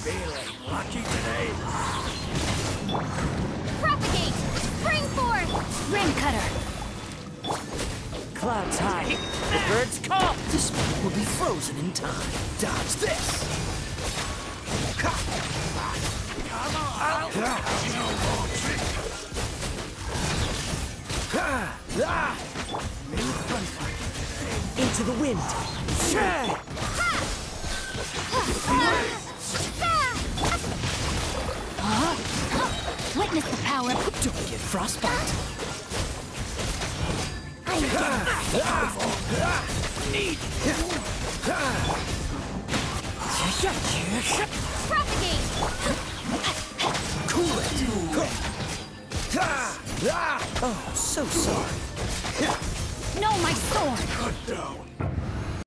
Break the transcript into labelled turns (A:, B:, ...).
A: Feeling lucky today.
B: Propagate! Spring forth! Rain cutter!
C: Clouds high. The birds call. This one will be frozen in time.
A: Dodge this. Come on. No more tricks.
C: Into the wind.
B: Witness the power of...
C: Don't get frostbite.
A: Need.
B: Propagate!
C: Cool it. Oh, so sorry.
B: No, my sword!
A: Cut down.